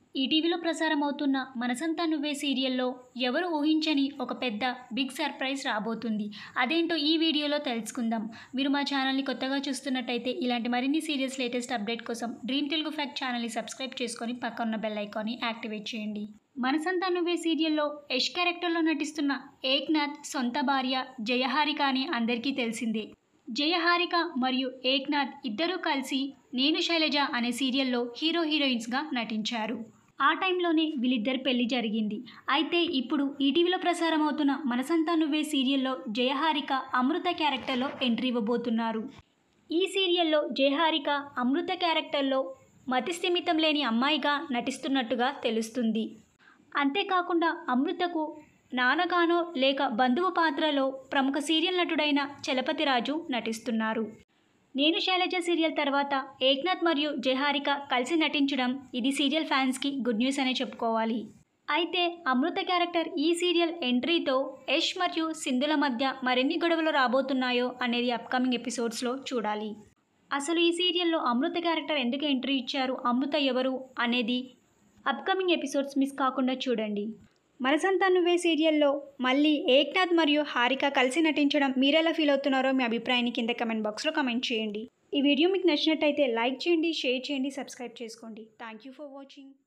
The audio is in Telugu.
ఈటీవీలో ప్రసారం అవుతున్న మనసంతా నువ్వే సీరియల్లో ఎవరు ఊహించని ఒక పెద్ద బిగ్ సర్ప్రైజ్ రాబోతుంది. అదేంటో ఈ వీడియోలో తెలుసుకుందాం. మీరు మా ఛానల్ని కొత్తగా చూస్తున్నట్టయితే ఇలాంటి మరిన్ని సీరియల్స్ లేటెస్ట్ అప్డేట్ కోసం డ్రీమ్ తెలుగు ఫ్యాక్ట్ ఛానల్ని సబ్స్క్రైబ్ చేసుకొని పక్కన్న బెల్ ఐకాన్ని యాక్టివేట్ చేయండి. మనసంతా నువ్వే సీరియల్లో యష్ క్యారెక్టర్లో నటిస్తున్న ఏక్నాథ్ సొంత భార్య జయహారిక అని అందరికీ తెలిసిందే. జయహారిక మరియు ఏక్నాథ్ ఇద్దరూ కలిసి నేను శైలజ అనే సీరియల్లో హీరోయిన్స్గా నటించారు. ఆ టైంలోనే వీళ్ళిద్దరి పెళ్లి జరిగింది. అయితే ఇప్పుడు ఈటీవీలో ప్రసారం అవుతున్న మనసంతా నువ్వే సీరియల్లో జయహారిక అమృత క్యారెక్టర్లో ఎంట్రీ ఇవ్వబోతున్నారు. ఈ సీరియల్లో జయహారిక అమృత క్యారెక్టర్లో మతిస్థిమితం లేని అమ్మాయిగా నటిస్తున్నట్టుగా తెలుస్తుంది. అంతేకాకుండా అమృతకు నాన్నగానో లేక బంధువు పాత్రలో ప్రముఖ సీరియల్ నటుడైన చలపతిరాజు నటిస్తున్నారు. నేను శైలజ సీరియల్ తర్వాత ఏక్నాథ్ మరియు జయహారిక కలిసి నటించడం ఇది సీరియల్ ఫ్యాన్స్కి గుడ్ న్యూస్ అనే చెప్పుకోవాలి. అయితే అమృత క్యారెక్టర్ ఈ సీరియల్ ఎంట్రీతో యష్ మరియు సింధుల మధ్య మరెన్ని గొడవలు రాబోతున్నాయో అనేది అప్కమింగ్ ఎపిసోడ్స్లో చూడాలి. అసలు ఈ సీరియల్లో అమృత క్యారెక్టర్ ఎందుకు ఎంట్రీ ఇచ్చారు, అమృత ఎవరు అనేది అప్కమింగ్ ఎపిసోడ్స్ మిస్ కాకుండా చూడండి. మనసంతా నువ్వే సీరియల్లో మళ్ళీ ఏక్నాథ్ మరియు హారిక కలిసి నటించడం మీరెలా ఫీల్ అవుతున్నారో మీ అభిప్రాయాన్ని కింద కమెంట్ బాక్స్లో కమెంట్ చేయండి. ఈ వీడియో మీకు నచ్చినట్టయితే లైక్ చేయండి, షేర్ చేయండి, సబ్స్క్రైబ్ చేసుకోండి. Thank you for watching.